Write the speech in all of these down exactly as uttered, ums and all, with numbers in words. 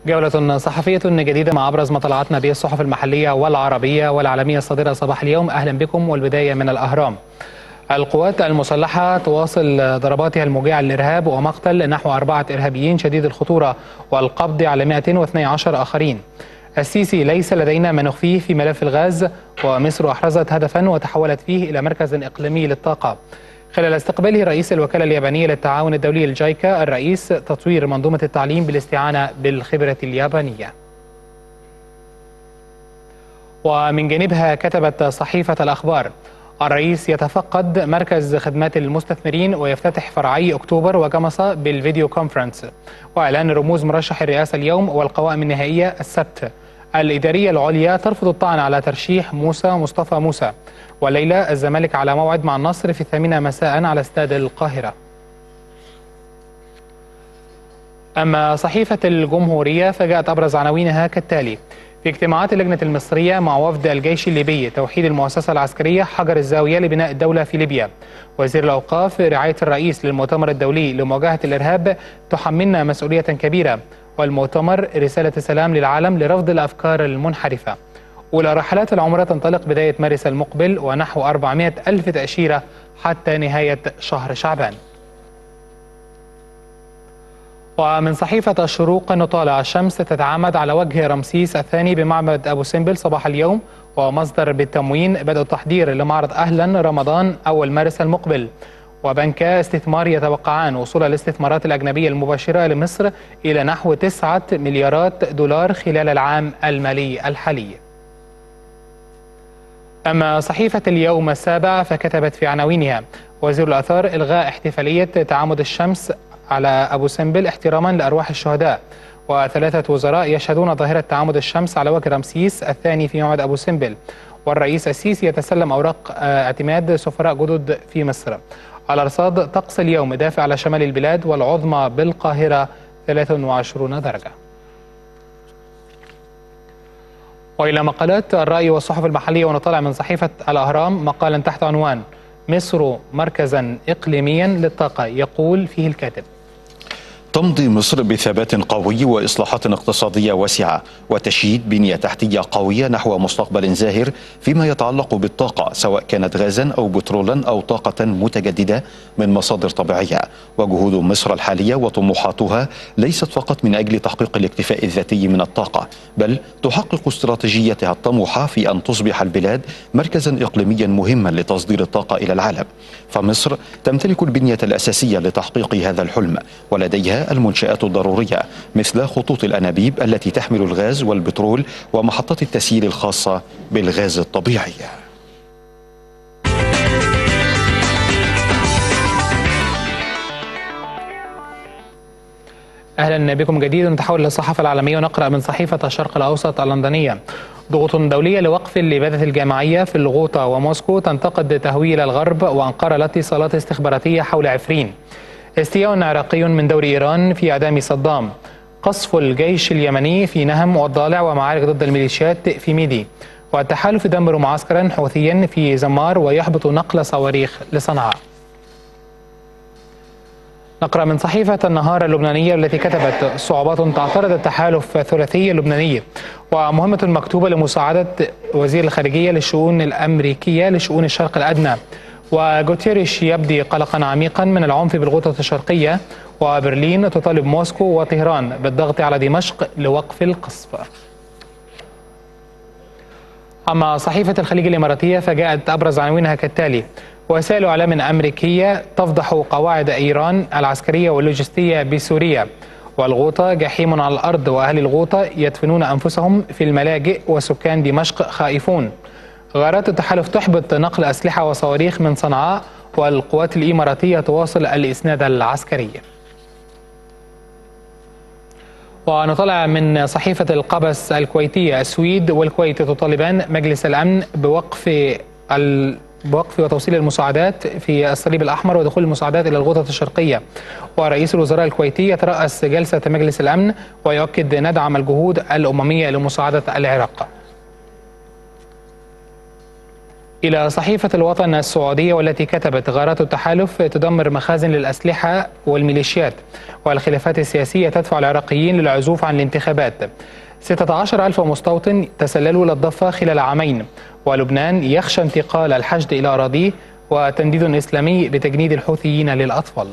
جولة صحفية جديدة مع أبرز ما طلعتنا به الصحف المحلية والعربية والعالمية الصادرة صباح اليوم. أهلا بكم، والبداية من الأهرام. القوات المسلحة تواصل ضرباتها الموجعة للإرهاب ومقتل نحو أربعة إرهابيين شديد الخطورة والقبض على مئتين واثني عشر آخرين. السيسي: ليس لدينا ما نخفيه في ملف الغاز، ومصر أحرزت هدفا وتحولت فيه إلى مركز إقليمي للطاقة. خلال استقباله رئيس الوكالة اليابانية للتعاون الدولي الجايكا الرئيس تطوير منظومة التعليم بالاستعانة بالخبرة اليابانية. ومن جانبها كتبت صحيفة الأخبار: الرئيس يتفقد مركز خدمات المستثمرين ويفتتح فرعي أكتوبر وجمصة بالفيديو كونفرنس. وإعلان رموز مرشح الرئاسة اليوم والقوائم النهائية السبت. الإدارية العليا ترفض الطعن على ترشيح موسى مصطفى موسى. والليلة الزمالك على موعد مع النصر في الثامنة مساء على استاد القاهرة. أما صحيفة الجمهورية فجاءت أبرز عناوينها كالتالي: في اجتماعات اللجنة المصرية مع وفد الجيش الليبي توحيد المؤسسة العسكرية، حجر الزاوية لبناء الدولة في ليبيا. وزير الأوقاف: رعاية الرئيس للمؤتمر الدولي لمواجهة الإرهاب تحملنا مسؤولية كبيرة، والمؤتمر رسالة سلام للعالم لرفض الأفكار المنحرفة. أولى رحلات العمرة تنطلق بداية مارس المقبل، ونحو أربعمئة ألف تأشيرة حتى نهاية شهر شعبان. ومن صحيفة الشروق نطالع: الشمس تتعامد على وجه رمسيس الثاني بمعبد أبو سمبل صباح اليوم، ومصدر بالتموين بدء التحضير لمعرض أهلا رمضان أول مارس المقبل. وبنكا استثمار يتوقعان وصول الاستثمارات الأجنبية المباشرة لمصر إلى نحو تسعة مليارات دولار خلال العام المالي الحالي. أما صحيفة اليوم السابع فكتبت في عناوينها: وزير الآثار: إلغاء احتفالية تعامد الشمس على أبو سمبل احتراما لأرواح الشهداء. وثلاثة وزراء يشهدون ظاهرة تعامد الشمس على وجه رمسيس الثاني في معبد أبو سمبل. والرئيس السيسي يتسلم أوراق اعتماد سفراء جدد في مصر. الأرصاد: طقس اليوم دافع على شمال البلاد، والعظمى بالقاهرة ثلاثة وعشرين درجة. وإلى مقالات الرأي والصحف المحلية، ونطلع من صحيفة الأهرام مقالا تحت عنوان: مصر مركزا إقليميا للطاقة. يقول فيه الكاتب: تمضي مصر بثبات قوي وإصلاحات اقتصادية واسعة وتشييد بنية تحتية قوية نحو مستقبل زاهر فيما يتعلق بالطاقة، سواء كانت غازا أو بترولا أو طاقة متجددة من مصادر طبيعية. وجهود مصر الحالية وطموحاتها ليست فقط من أجل تحقيق الاكتفاء الذاتي من الطاقة، بل تحقق استراتيجيتها الطموحة في أن تصبح البلاد مركزا إقليميا مهما لتصدير الطاقة إلى العالم. فمصر تمتلك البنية الأساسية لتحقيق هذا الحلم، ولديها المنشآت الضرورية مثل خطوط الأنابيب التي تحمل الغاز والبترول ومحطات التسييل الخاصة بالغاز الطبيعي. أهلا بكم جديد. نتحول للصحافة العالمية ونقرأ من صحيفة الشرق الأوسط اللندنية: ضغوط دولية لوقف الإبادة الجماعية في الغوطة، وموسكو تنتقد تهويل الغرب، وأنقرة الاتصالات الاستخباراتية حول عفرين. استياء عراقي من دور إيران في إعدام صدام. قصف الجيش اليمني في نهم والضالع، ومعارك ضد الميليشيات في ميدي. والتحالف يدمر معسكرا حوثيا في زمار ويحبط نقل صواريخ لصنعاء. نقرأ من صحيفة النهار اللبنانية التي كتبت: صعوبات تعترض التحالف الثلاثي اللبناني، ومهمة مكتوبة لمساعدة وزير الخارجية للشؤون الأمريكية لشؤون الشرق الأدنى. وغوتيريش يبدي قلقا عميقا من العنف بالغوطة الشرقية. وبرلين تطالب موسكو وطهران بالضغط على دمشق لوقف القصف. أما صحيفة الخليج الإماراتية فجاءت أبرز عناوينها كالتالي: وسائل إعلام أمريكية تفضح قواعد إيران العسكرية واللوجستية بسوريا. والغوطة جحيم على الأرض، وأهل الغوطة يدفنون أنفسهم في الملاجئ، وسكان دمشق خائفون. غارات التحالف تحبط نقل أسلحة وصواريخ من صنعاء، والقوات الإماراتية تواصل الإسناد العسكري. ونطلع من صحيفة القبس الكويتية: السويد والكويت تطالبان مجلس الأمن بوقف ال... بوقف وتوصيل المساعدات في الصليب الأحمر ودخول المساعدات إلى الغوطة الشرقية. ورئيس الوزراء الكويتي يترأس جلسة مجلس الأمن ويؤكد ندعم الجهود الأممية لمساعدة العراق. إلى صحيفة الوطن السعودية، والتي كتبت: غارات التحالف تدمر مخازن للأسلحة والميليشيات، والخلافات السياسية تدفع العراقيين للعزوف عن الانتخابات. ستة عشر ألف مستوطن تسللوا للضفة خلال عامين، ولبنان يخشى انتقال الحشد إلى أراضيه، وتنديد إسلامي لتجنيد الحوثيين للأطفال.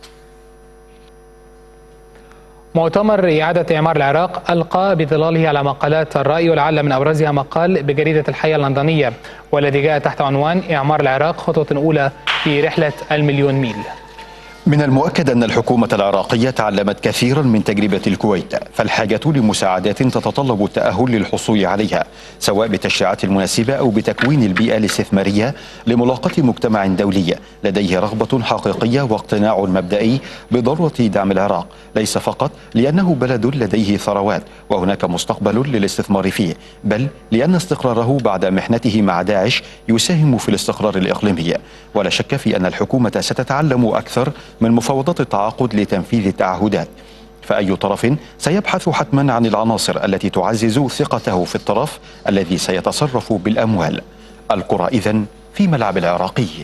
مؤتمر إعادة إعمار العراق ألقى بظلاله على مقالات الرأي، ولعل من أبرزها مقال بجريدة الحياة اللندنية، والذي جاء تحت عنوان: إعمار العراق خطوة أولى في رحلة المليون ميل. من المؤكد أن الحكومة العراقية تعلمت كثيرا من تجربة الكويت، فالحاجة لمساعدات تتطلب التأهل للحصول عليها، سواء بالتشريعات المناسبة أو بتكوين البيئة الاستثمارية لملاقاة مجتمع دولي لديه رغبة حقيقية واقتناع مبدئي بضرورة دعم العراق، ليس فقط لأنه بلد لديه ثروات وهناك مستقبل للاستثمار فيه، بل لأن استقراره بعد محنته مع داعش يساهم في الاستقرار الإقليمي. ولا شك في أن الحكومة ستتعلم أكثر من مفاوضات التعاقد لتنفيذ التعهدات، فأي طرف سيبحث حتما عن العناصر التي تعزز ثقته في الطرف الذي سيتصرف بالأموال. الكرة إذن في ملعب العراقيين.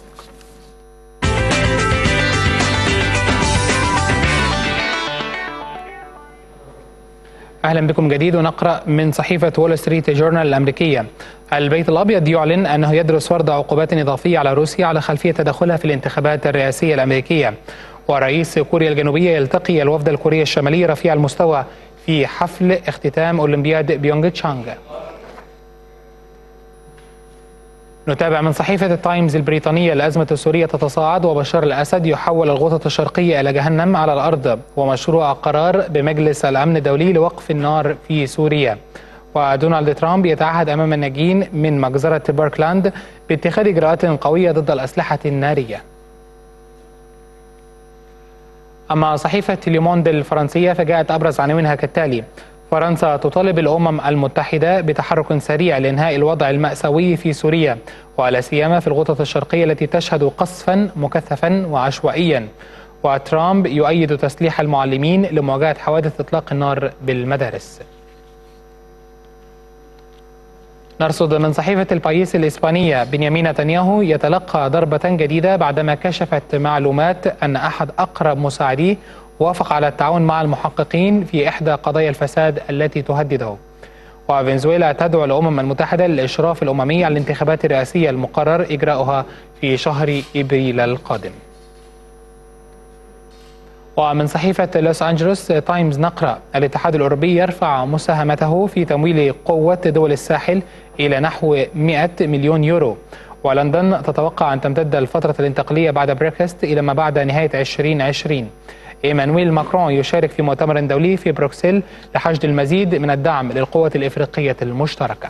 أهلا بكم جديد، ونقرأ من صحيفة وول ستريت جورنال الأمريكية: البيت الأبيض يعلن أنه يدرس فرض عقوبات إضافية على روسيا على خلفية تدخلها في الانتخابات الرئاسية الأمريكية. ورئيس كوريا الجنوبية يلتقي الوفد الكوري الشمالي رفيع المستوى في حفل اختتام أولمبياد بيونغ تشانغ. نتابع من صحيفة التايمز البريطانية: الأزمة السورية تتصاعد، وبشار الأسد يحول الغوطة الشرقية إلى جهنم على الأرض، ومشروع قرار بمجلس الأمن الدولي لوقف النار في سوريا. ودونالد ترامب يتعهد أمام الناجين من مجزرة باركلاند باتخاذ إجراءات قوية ضد الأسلحة النارية. أما صحيفة ليموند الفرنسية فجاءت أبرز عناوينها كالتالي: فرنسا تطالب الأمم المتحدة بتحرك سريع لإنهاء الوضع المأساوي في سوريا، ولا سيما في الغوطة الشرقية التي تشهد قصفا مكثفا وعشوائيا. وترامب يؤيد تسليح المعلمين لمواجهة حوادث إطلاق النار بالمدارس. نرصد من صحيفة البايس الإسبانية: بنيامين نتنياهو يتلقى ضربة جديدة بعدما كشفت معلومات أن أحد أقرب مساعديه وافق على التعاون مع المحققين في إحدى قضايا الفساد التي تهدده. وفنزويلا تدعو الأمم المتحدة للإشراف الأممي على الانتخابات الرئاسية المقرر إجراؤها في شهر إبريل القادم. ومن صحيفة لوس أنجلوس تايمز نقرأ: الاتحاد الأوروبي يرفع مساهمته في تمويل قوة دول الساحل إلى نحو مئة مليون يورو. ولندن تتوقع أن تمتد الفترة الانتقالية بعد بريكست إلى ما بعد نهاية ألفين وعشرين. إيمانويل ماكرون يشارك في مؤتمر دولي في بروكسل لحشد المزيد من الدعم للقوة الإفريقية المشتركة.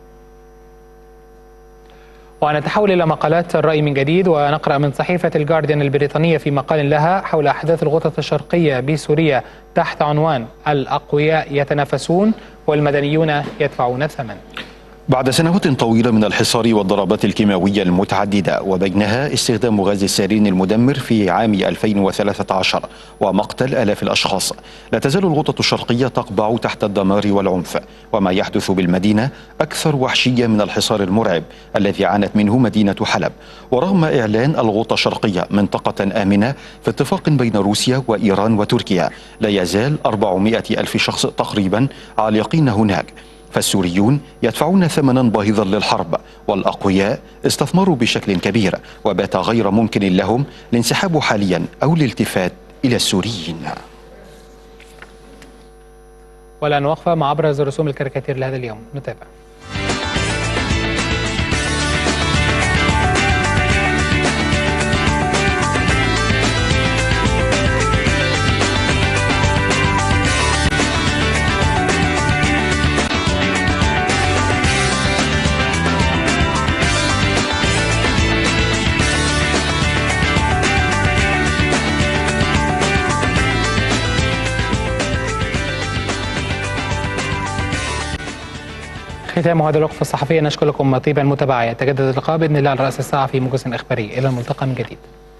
ونتحول إلى مقالات الرأي من جديد، ونقرأ من صحيفة الجارديان البريطانية في مقال لها حول أحداث الغوطة الشرقية بسوريا تحت عنوان: الأقوياء يتنافسون والمدنيون يدفعون الثمن. بعد سنوات طويلة من الحصار والضربات الكيماوية المتعددة، وبينها استخدام غاز السارين المدمر في عام ألفين وثلاثة عشر ومقتل آلاف الأشخاص، لا تزال الغوطة الشرقية تقبع تحت الدمار والعنف، وما يحدث بالمدينة أكثر وحشية من الحصار المرعب الذي عانت منه مدينة حلب. ورغم إعلان الغوطة الشرقية منطقة آمنة في اتفاق بين روسيا وإيران وتركيا، لا يزال أربعمئة ألف شخص تقريبا عالقين هناك. فالسوريون يدفعون ثمنا باهظا للحرب، والأقوياء استثمروا بشكل كبير، وبات غير ممكن لهم الانسحاب حاليا أو الالتفات إلى السوريين. والآن وقفة مع أبرز رسوم الكاريكاتير لهذا اليوم، نتابع. ختام هذا الوقفة الصحفية، نشكر لكم طيب المتابعة. يتجدد اللقاء بإذن الله على رأس الساعة في موجز إخباري. إلى الملتقى من جديد.